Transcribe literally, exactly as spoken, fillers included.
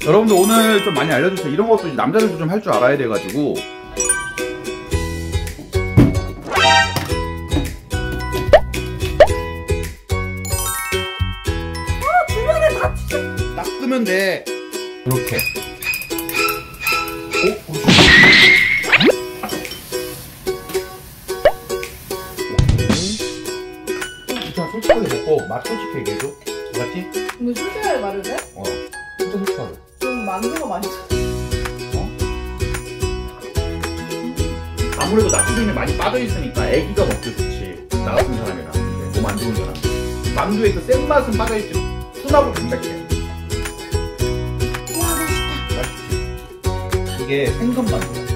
여러분들 오늘 좀 많이 알려주세요. 이런 것도 남자들도 좀 할 줄 알아야 돼가지고. 아 주변에 다 진짜. 딱 끄면 돼. 이렇게. 오? 진짜 솔직하게 먹고 맛 솔직하게 얘기해줘. 알았지? 뭐 솔직하게 말해도 돼? 어. 진짜 솔직하게. 좀 만두가 맛있어. 어? 아무래도 나트륨이 많이 빠져있으니까 애기가 먹기 좋지. 나 같은 사람이랑. 근데 몸 안 좋은 사람. 만두에 그 센맛은 빠져있지. 순하고 담백해. 와 맛있다. 맛있지? 이게 생선 만두야.